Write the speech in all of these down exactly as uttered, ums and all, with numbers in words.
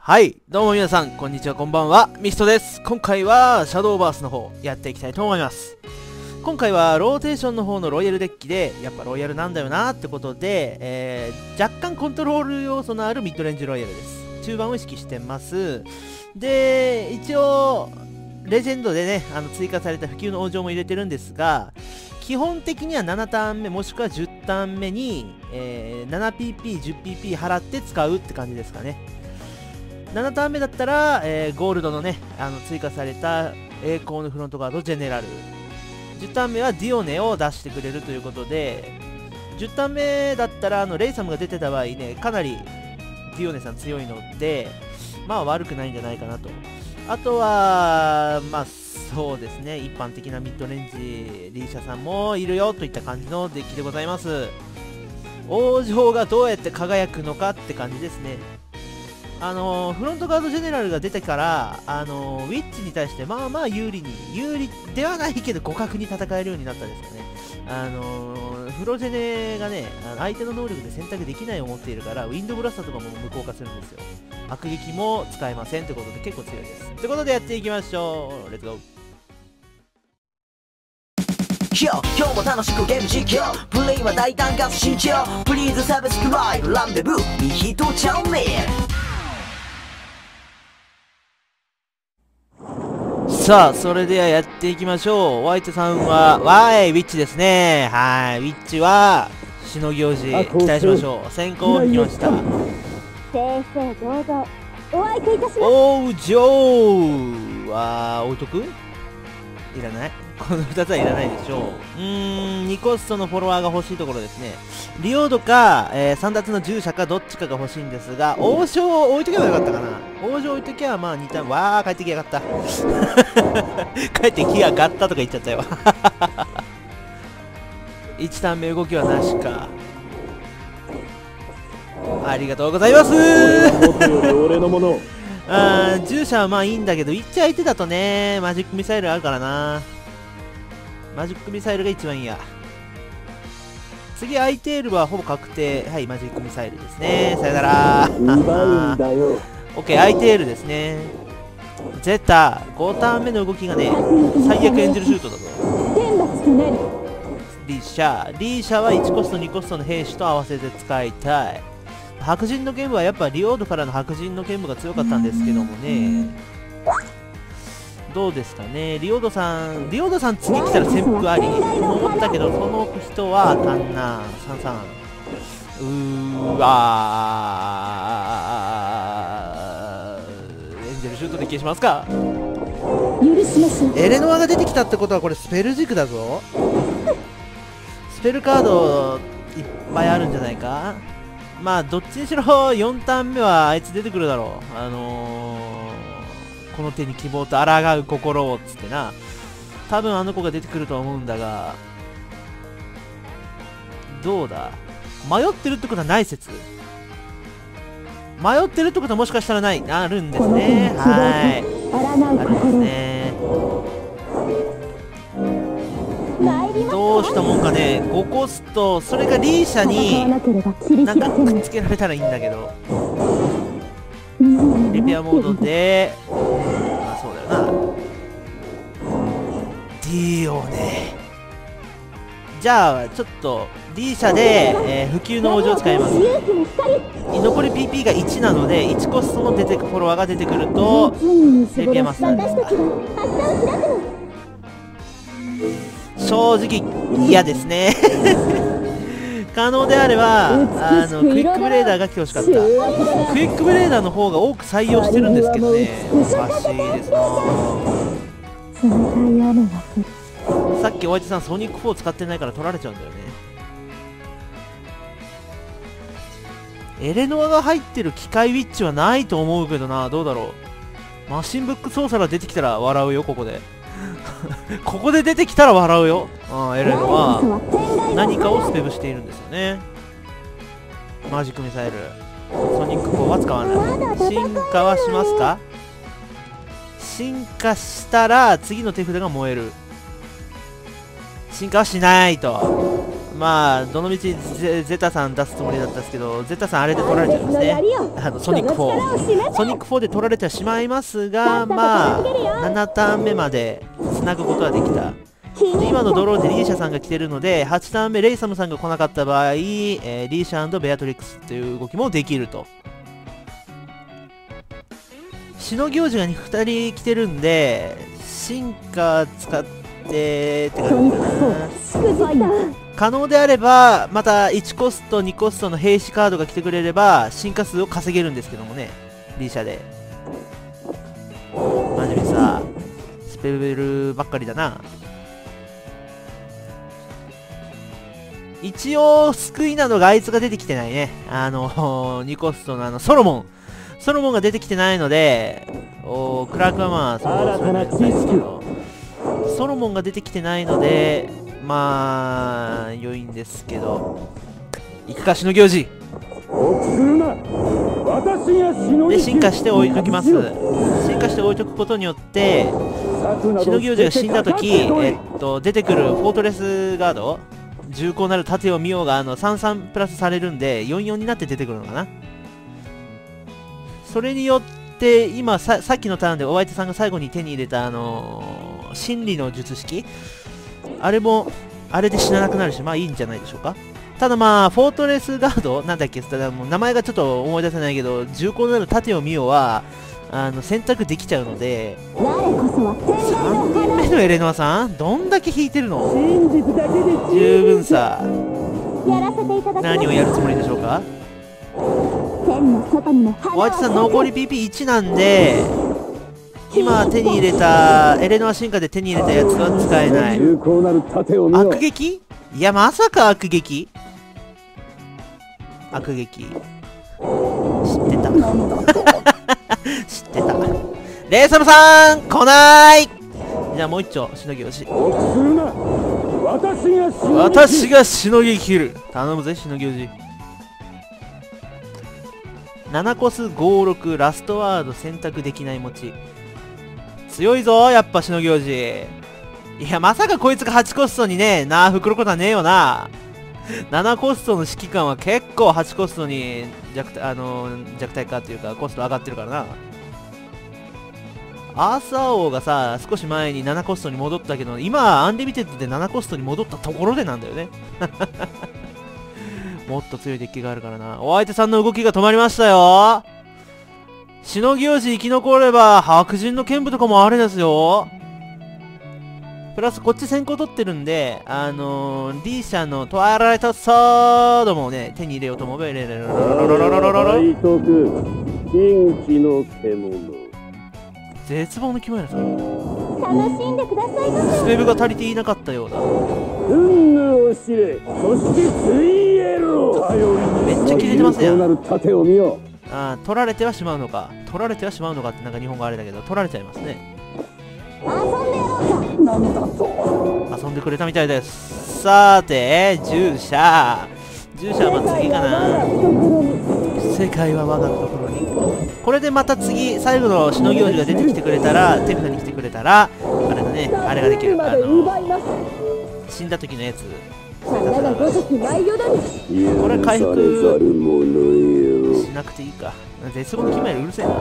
はい、どうも皆さん、こんにちは、こんばんは、ミストです。今回は、シャドーバースの方、やっていきたいと思います。今回は、ローテーションの方のロイヤルデッキで、やっぱロイヤルなんだよなってことで、えー、若干コントロール要素のあるミッドレンジロイヤルです。中盤を意識してます。で、一応、レジェンドでね、あの追加された普及の王城も入れてるんですが、基本的にはななターン目もしくはじゅうターン目に、えー、ななピーピー、じゅうピーピー 払って使うって感じですかね。ななターン目だったら、えー、ゴールドのね、あの追加された栄光のフロントガードジェネラル。じゅうターン目はディオネを出してくれるということで、じゅうターン目だったらあのレイサムが出てた場合ね、かなりディオネさん強いので、まあ悪くないんじゃないかなと。あとは、まあそうですね、一般的なミッドレンジリーシャさんもいるよといった感じのデッキでございます。王城がどうやって輝くのかって感じですね。あのー、フロントガードジェネラルが出てから、あのー、ウィッチに対してまあまあ有利に、有利ではないけど互角に戦えるようになったんですかね。あのー、フロジェネがね、あの相手の能力で選択できないを持っているから、ウィンドブラスターとかも無効化するんですよ。悪撃も使えませんってことで結構強いです。ということでやっていきましょう。レッツゴー。 今日も楽しくゲーム実況プレイは大胆かつ慎重プリーズサブスクライブランデブーにヒットチャンネル。 さあ、それではやっていきましょう。お相手さんは、わーい、ウィッチですね。はい、ウィッチは、しのぎ王子、期待しましょう。先行引きました。 正々堂々、お相手いたします。 王城は、置いとく？いらない？このふたつはいらないでしょう。うーん、にコストのフォロワーが欲しいところですね。リオードか、えー、三奪の従者かどっちかが欲しいんですが、王将を置いとけばよかったかな。王将置いとけばまあにターン、わー、帰ってきやがった。帰ってきやがったとか言っちゃったよ。いちターン目動きはなしか。ありがとうございますー。あー、従者はまあいいんだけど、いっち相手だとね、マジックミサイルあるからな。マジックミサイルが一番いいや。次、アイテールはほぼ確定。はい、マジックミサイルですね。さよならー。オッケー、アイテールですね。ゼタ、ごターン目の動きがね、最悪エンジェルシュートだぞ。リーシャ、リーシャはいちコスト、にコストの兵士と合わせて使いたい。白人の剣舞はやっぱリオードからの白人の剣舞が強かったんですけどもね。どうですかね、リオードさん、リオードさん次来たら潜伏ありと思ったけど、その人はあかんな。さんさん、うーわー、エンジェルシュートで消しますか。エレノアが出てきたってことはこれスペル軸だぞ。スペルカードいっぱいあるんじゃないか。まあどっちにしろよんターン目はあいつ出てくるだろう。あのーこの手に希望と抗う心をっつってな。多分あの子が出てくると思うんだが、どうだ、迷ってるってことはない説。迷ってるってことはもしかしたらない、あるんですね。はい、あるんですね。どうしたもんかね。ごコスト、それがリーシャになんかくっつけられたらいいんだけど、リペアモードで、まあそうだよな。ディオネ。じゃあちょっとリーシャで、えー、普及の王子を使います。残り ピーピー がいちなのでいちコストの出てくフォロワーが出てくるとリペアマスターですか。正直嫌ですね。可能であれば、あのクイックブレーダーが来てほしかった。クイックブレーダーの方が多く採用してるんですけどね。おかしいですな。さっきお相手さんソニックフォー使ってないから取られちゃうんだよね。エレノアが入ってる機械ウィッチはないと思うけどな。どうだろう。マシンブック操作が出てきたら笑うよ、ここで。ここで出てきたら笑うよ。あエレノは何かをスペブしているんですよね。マジックミサイル、ソニックフォーは使わない。進化はしますか。進化したら次の手札が燃える。進化はしないと。 まあどのみち ゼ, ゼタさん出すつもりだったんですけど、ゼタさんあれで取られちゃいますね。あのソニックフォーソニックフォーで取られてはしまいますが、まあななターン目までつなぐことはできた。今のドローでリーシャさんが来てるので、はちターン目レイサムさんが来なかった場合、えー、リーシャ&ベアトリックスという動きもできると。しのぎ王子がふたり来てるんで、進化使ってって感じかな。可能であればまたいちコストにコストの兵士カードが来てくれれば進化数を稼げるんですけどもね、リーシャで。マジでさ、スペルばっかりだな。一応救いなどがあいつが出てきてないね。あのにコストのあのソロモンソロモンが出てきてないので、おクラークはまあそのそうなんですけど、ソロモンが出てきてないのでまあ良いんですけど、いくかしのぎ王子で進化して置いときます。進化して置いとくことによってしのぎ王子が死んだ時、えっと出てくるフォートレスガード重厚なる盾を見ようがあのさんさんプラスされるんでよんよんになって出てくるのかな。それによって今 さ, さっきのターンでお相手さんが最後に手に入れたあのー、真理の術式、あれもあれで死ななくなるし、まあいいんじゃないでしょうか。ただまあフォートレスガードなんだっけ、もう名前がちょっと思い出せないけど、重厚なる盾を見ようはあの選択できちゃうので、さんにんめのエレノアさんどんだけ引いてるの。十分さ。何をやるつもりでしょうか。お相手さん残り ピーピーいち なんで、今手に入れたエレノア進化で手に入れたやつは使えない。悪撃、いやまさか悪撃悪撃知ってた知ってた。レイサムさん来ない。じゃあもう一丁しのぎをし私がしのぎ切る。頼むぜしのぎおじ。ななコスごろくラストワード選択できない持ち強いぞやっぱしのぎおじ。いやまさかこいつがはちコストにねナーフ来ることはねえよな。ななコストの指揮官は結構はちコストに弱あの弱体化っていうかコスト上がってるからな。アーサー王がさ少し前にななコストに戻ったけど、今アンリミテッドでななコストに戻ったところでなんだよねもっと強いデッキがあるからな。お相手さんの動きが止まりましたよ。しのぎ王子生き残れば白人の剣舞とかもあれですよ。プラスこっち先行取ってるんで、あのー、リーシャのトワイライトソードもね手に入れようと思えば入れられる。絶望の決まりだ。それ楽しんでくださいませ。 スペブが足りていなかったようだ。 運のおしれ、そして水エロ。 めっちゃ切れてますやん。 盾を見よう。 あー取られてはしまうのか取られてはしまうのかってなんか日本語あれだけど取られちゃいますね。 遊んでやろうか。なんだと遊んでくれたみたいです。さて従者従者はまあ次かな。世界は我が懐に。これでまた次最後のしのぎ王子が出てきてくれたら手札に来てくれたらあれだね、あれができる。あの死んだ時のやつ。これ回復しなくていいか。絶望のキマエラうるせえな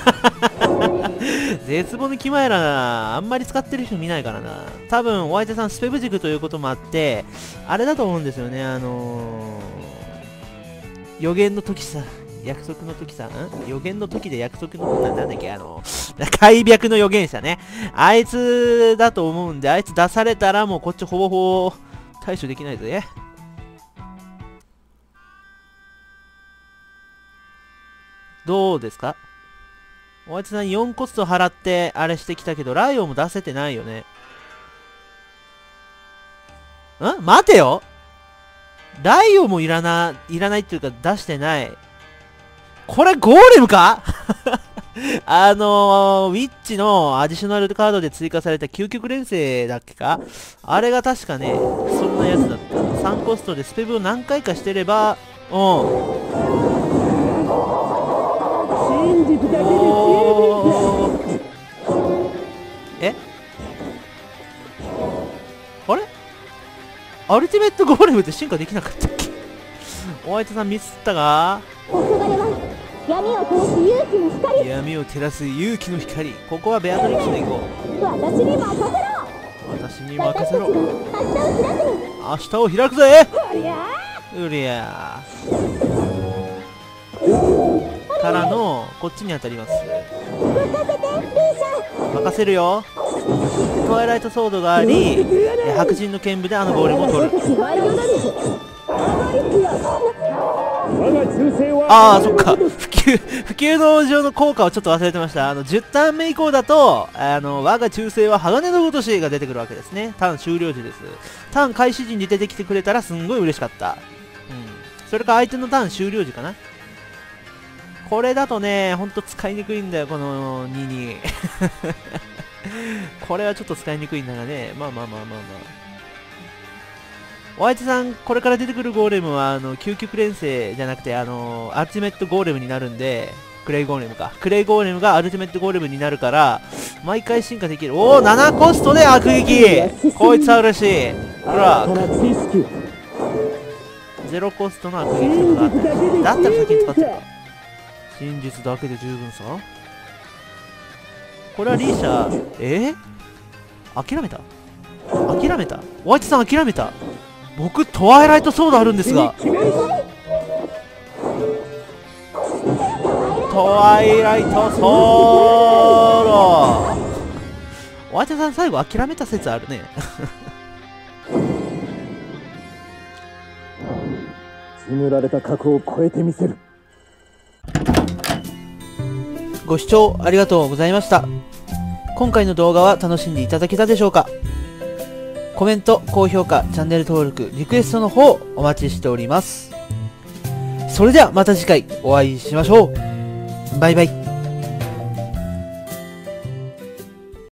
絶望のキマエラなあんまり使ってる人見ないからな。多分お相手さんスペブ軸ということもあってあれだと思うんですよね。あのー、予言の時さ約束の時さん予言の時で約束のななんだっけあの開闢の予言者ね、あいつだと思うんで、あいつ出されたらもうこっちほぼほぼ対処できないぜ。どうですか。おやつさんよんコスト払ってあれしてきたけどライオンも出せてないよね。ん待てよ、ライオンもいらな、いらないっていうか出してない。これゴーレムかあのー、ウィッチのアディショナルカードで追加された究極連星だっけか、あれが確かねそんなやつだった。さんコストでスペブを何回かしてればうん真実だけで消える。 えあれアルティメットゴーレムって進化できなかったっけ？ホワイトさんミスったか？ 黄昏は闇を照らす勇気の光。 闇を照らす勇気の光。ここはベアトリックスで行こう。 私に任せろ。 私に任せろ。 明日を開くの。 明日を開くぜ。 おりゃうりゃからのこっちに当たります。 ー任せてリーシャ。 任せるよ。トワイライトソードがあり、え白人の剣舞であのゴーレムを取る。 ワイドだね。 我が忠誠はああ、そっか。普及、普及道上の効果をちょっと忘れてました。あの、じゅうターン目以降だと、あの、我が忠誠は鋼のごとしが出てくるわけですね。ターン終了時です。ターン開始時に出てきてくれたらすんごい嬉しかった。うん。それか相手のターン終了時かな。これだとね、ほんと使いにくいんだよ、このにに。これはちょっと使いにくいんだがね。まあまあまあまあまあ。ホワイトさん、これから出てくるゴーレムは、あの、究極連星じゃなくて、あの、アルティメットゴーレムになるんで、クレイゴーレムか。クレイゴーレムがアルティメットゴーレムになるから、毎回進化できる。おお、ななコストで悪撃こいつは嬉しい。ほら、ゼロコストの悪撃とかがあったりしてだったら先に使ってるか。真実だけで十分さ。これはリーシャー、えー、諦めた諦めたホワイトさん諦めた。僕、トワイライトソードあるんですが。トワイライトソードホワイトさん最後諦めた説あるね。 決められた過去を超えてみせる。 ご視聴ありがとうございました。今回の動画は楽しんでいただけたでしょうか？コメント、高評価、チャンネル登録、リクエストの方お待ちしております。それではまた次回お会いしましょう。バイバイ。